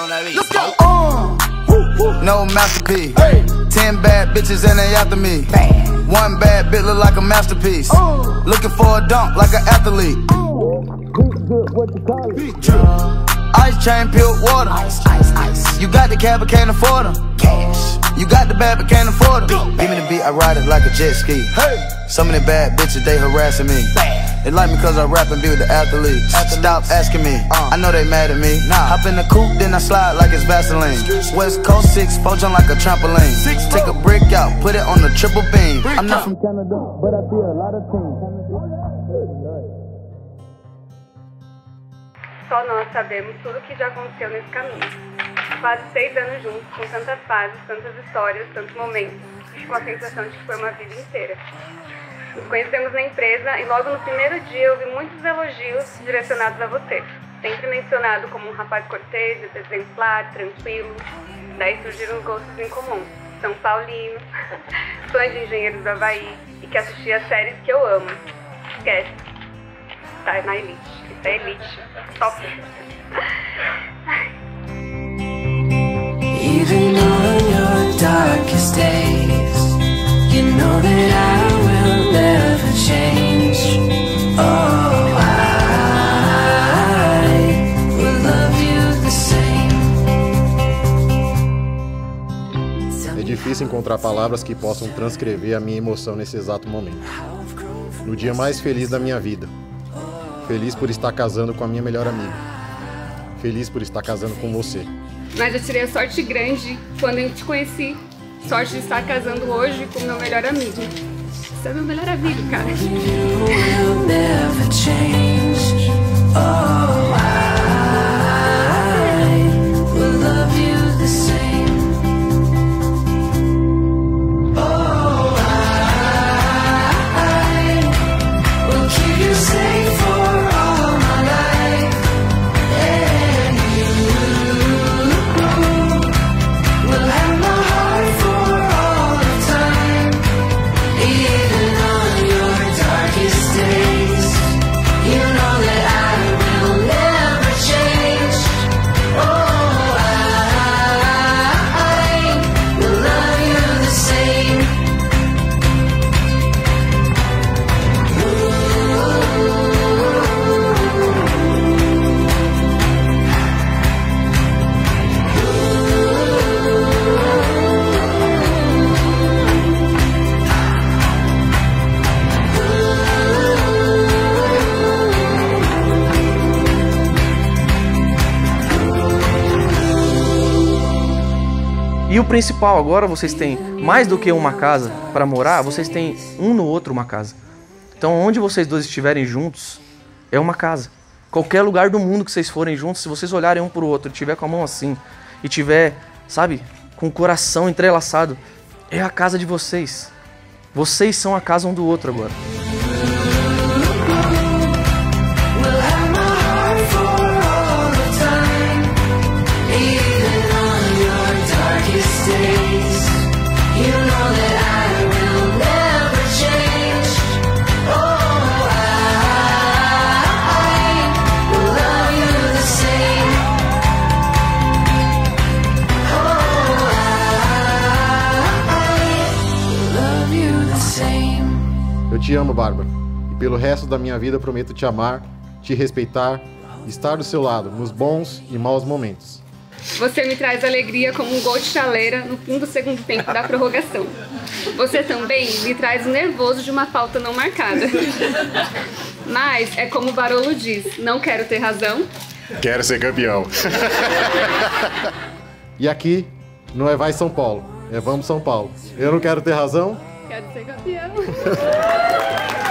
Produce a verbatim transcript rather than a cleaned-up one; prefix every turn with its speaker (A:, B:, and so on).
A: on that beat. Let's go. Uh, no masterpiece. Hey. Ten bad bitches and they after me. Bad. One bad bitch look like a masterpiece. Uh. Looking for a dunk like an athlete. What you call it? Ice chain, pure water. Ice, ice, ice. You got the cab but can't afford them. Cash. You got the bad but can't afford them. Give me the beat, I ride it like a jet ski. Hey. Some of the bad bitches, they harassing me. Bad. They like me cause I rap and be with the athletes. athletes. Stop asking me, uh, I know they mad at me. Nah. Hop in the coupe, then I slide like it's Vaseline. West Coast six, four jump like a trampoline. Six, Take a brick out, put it on the triple beam. Brick I'm not out. From Canada, but I see a lot of teams.
B: Só nós sabemos tudo o que já aconteceu nesse caminho. Quase seis anos juntos, com tantas fases, tantas histórias, tantos momentos, e com a sensação de que foi uma vida inteira. Nos conhecemos na empresa e logo no primeiro dia eu vi muitos elogios direcionados a você. Sempre mencionado como um rapaz cortês, exemplar, tranquilo. Daí surgiram os gostos em comum. São Paulino, fã de Engenheiros do Havaí e que assistia a séries que eu amo. Esquece. Tá na elite. Isso é elite. Top.
C: Even on your darkest days, you know that I will never change. Oh, I will love you the same.
D: É difícil encontrar palavras que possam transcrever a minha emoção nesse exato momento. No dia mais feliz da minha vida. Feliz por estar casando com a minha melhor amiga. Feliz por estar casando com você.
B: Mas eu tirei a sorte grande quando eu te conheci. Sorte de estar casando hoje com o meu melhor amigo. Você é meu melhor amigo, cara.
E: E o principal, agora vocês têm mais do que uma casa para morar, vocês têm um no outro uma casa. Então onde vocês dois estiverem juntos, é uma casa. Qualquer lugar do mundo que vocês forem juntos, se vocês olharem um pro outro, e tiver com a mão assim, e tiver, sabe, com o coração entrelaçado, é a casa de vocês. Vocês são a casa um do outro agora.
D: Eu te amo, Bárbara, e pelo resto da minha vida prometo te amar, te respeitar, estar do seu lado, nos bons e maus momentos.
B: Você me traz alegria como um gol de chaleira no fim do segundo tempo da prorrogação. Você também me traz o nervoso de uma falta não marcada. Mas é como o Barolo diz, não quero ter razão.
D: Quero ser campeão. E aqui não é vai São Paulo, é vamos São Paulo. Eu não quero ter razão.
B: Quero ser campeão.